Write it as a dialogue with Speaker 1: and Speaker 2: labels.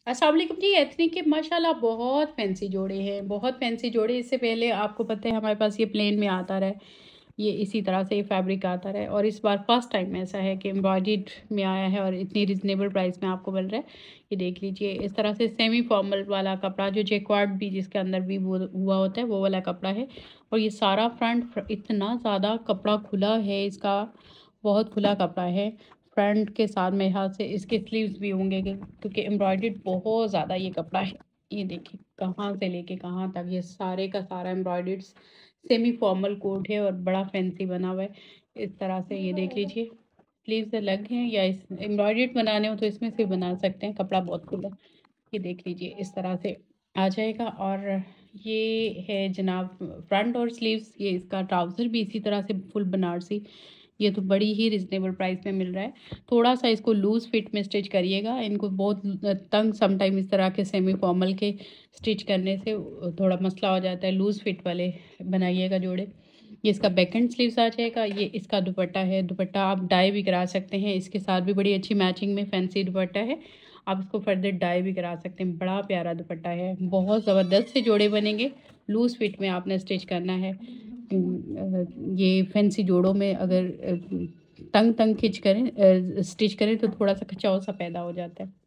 Speaker 1: अस्सलाम वालेकुम जी। एथनिक के माशाल्लाह बहुत फैंसी जोड़े हैं, बहुत फैंसी जोड़े। इससे पहले आपको पता है हमारे पास ये प्लेन में आता रहा है, ये इसी तरह से ये फैब्रिक आता रहा है, और इस बार फर्स्ट टाइम ऐसा है कि एम्ब्रॉयडर्ड में आया है और इतनी रिजनेबल प्राइस में आपको मिल रहा है। ये देख लीजिए, इस तरह से सेमी फॉर्मल वाला कपड़ा, जो जैक्वार्ड भी जिसके अंदर भी वो हुआ होता है, वो वाला कपड़ा है। और ये सारा फ्रंट इतना ज़्यादा कपड़ा खुला है इसका, बहुत खुला कपड़ा है। फ्रंट के साथ मेरे हाथ से इसके स्लीव्स भी होंगे क्योंकि एम्ब्रॉयडर्ड बहुत ज़्यादा ये कपड़ा है। ये देखिए कहाँ से लेके कहाँ तक ये सारे का सारा एम्ब्रॉयडर्ड सेमी फॉर्मल कोट है और बड़ा फैंसी बना हुआ है इस तरह से। ये देख लीजिए, स्लीव्स अलग हैं, या इस एम्ब्रॉयडर्ड बनाने हो तो इसमें से बना सकते हैं, कपड़ा बहुत खुला है। ये देख लीजिए, इस तरह से आ जाएगा। और ये है जनाब फ्रंट और स्लीव्स। ये इसका ट्राउज़र भी इसी तरह से फुल बनारसी। ये तो बड़ी ही रिजनेबल प्राइस में मिल रहा है। थोड़ा सा इसको लूज़ फिट में स्टिच करिएगा, इनको बहुत तंग समटाइम इस तरह के सेमी फॉर्मल के स्टिच करने से थोड़ा मसला हो जाता है। लूज़ फिट वाले बनाइएगा जोड़े। ये इसका बैक एंड स्लीव्स आ जाएगा। ये इसका दुपट्टा है, दुपट्टा आप डाई भी करा सकते हैं, इसके साथ भी बड़ी अच्छी मैचिंग में फैंसी दुपट्टा है। आप इसको फर्दर डाई भी करा सकते हैं, बड़ा प्यारा दुपट्टा है, बहुत ज़बरदस्त से जोड़े बनेंगे। लूज़ फिट में आपने स्टिच करना है। ये फैंसी जोड़ों में अगर तंग तंग खिंच करें स्टिच करें तो थोड़ा सा खिंचाव सा पैदा हो जाता है।